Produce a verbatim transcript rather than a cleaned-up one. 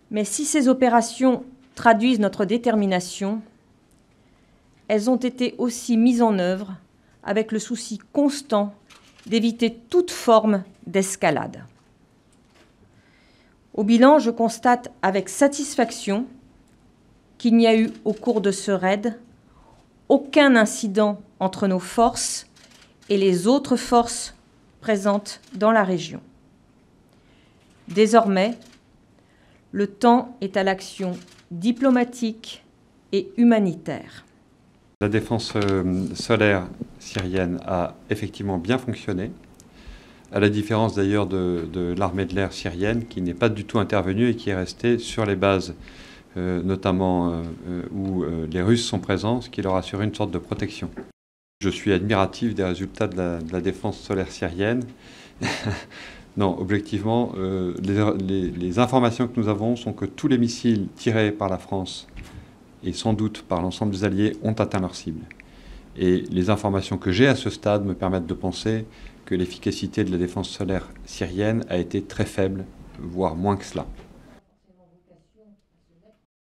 Mais si ces opérations traduisent notre détermination, elles ont été aussi mises en œuvre avec le souci constant d'éviter toute forme d'escalade. Au bilan, je constate avec satisfaction qu'il n'y a eu au cours de ce raid aucun incident entre nos forces et les autres forces présentes dans la région. Désormais, le temps est à l'action diplomatique et humanitaire. La défense solaire syrienne a effectivement bien fonctionné, à la différence d'ailleurs de, de l'armée de l'air syrienne qui n'est pas du tout intervenue et qui est restée sur les bases, euh, notamment euh, où euh, les Russes sont présents, ce qui leur assure une sorte de protection. Je suis admiratif des résultats de la, de la défense solaire syrienne. Non, objectivement, euh, les, les, les informations que nous avons sont que tous les missiles tirés par la France et sans doute par l'ensemble des alliés ont atteint leur cible. Et les informations que j'ai à ce stade me permettent de penser que l'efficacité de la défense solaire syrienne a été très faible, voire moins que cela.